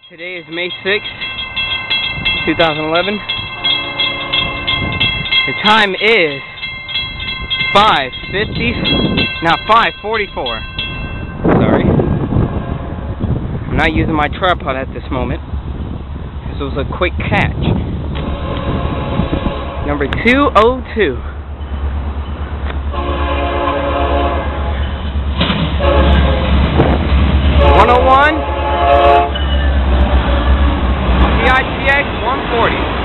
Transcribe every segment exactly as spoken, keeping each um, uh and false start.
Today is May sixth, two thousand eleven. The time is five fifty, now five forty-four. Sorry. I'm not using my tripod at this moment. This was a quick catch. Number two oh two. one oh one. T I T X one forty.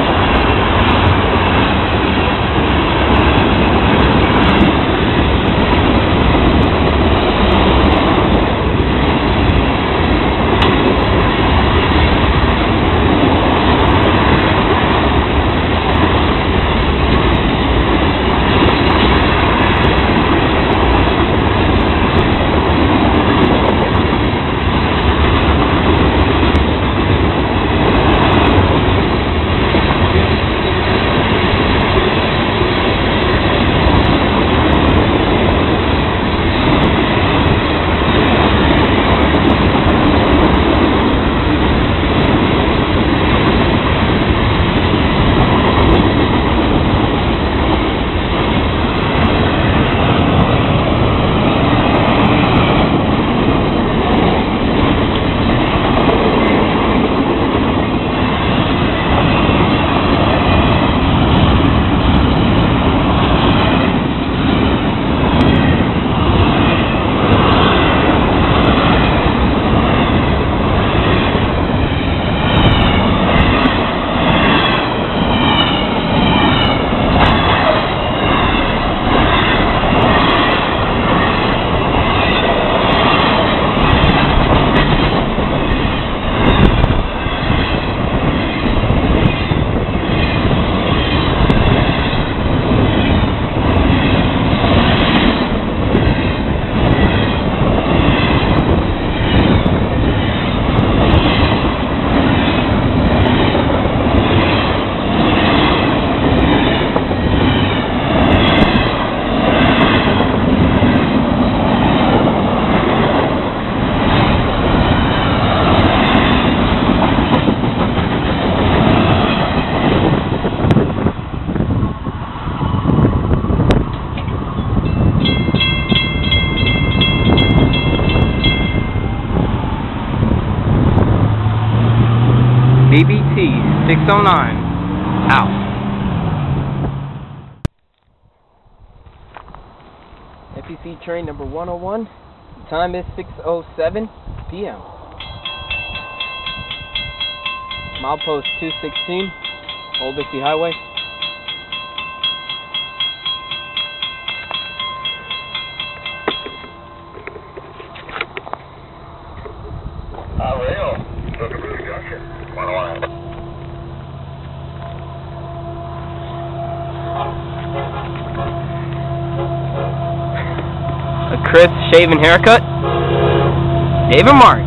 B B T six oh nine, out. F E C train number one oh one, the time is six oh seven p m Milepost two sixteen, Old Dixie Highway. Uh, rail, looking for the junction. one oh one. A crisp shaven haircut. David Mark.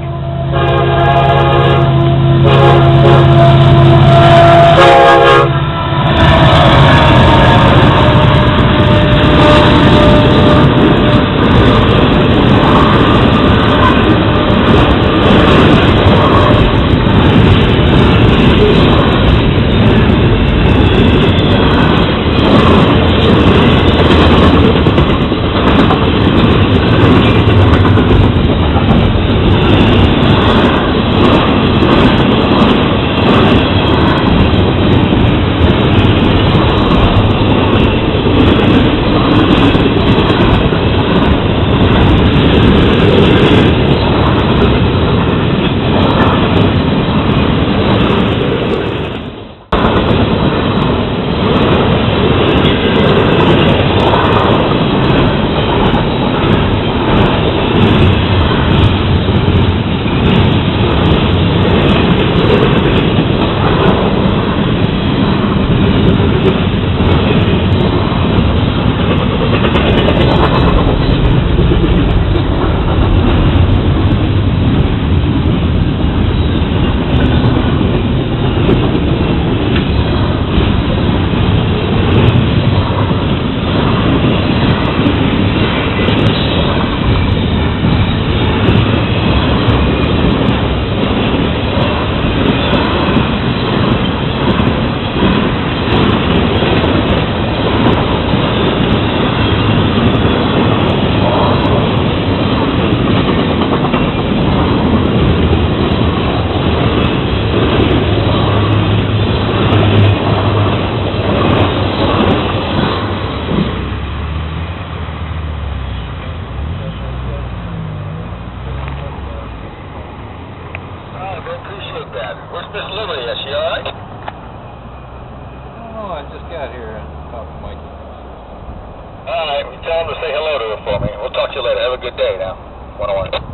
just got here. Talk to Mike. All right, tell him to say hello to her for me. We'll talk to you later. Have a good day now. one oh one.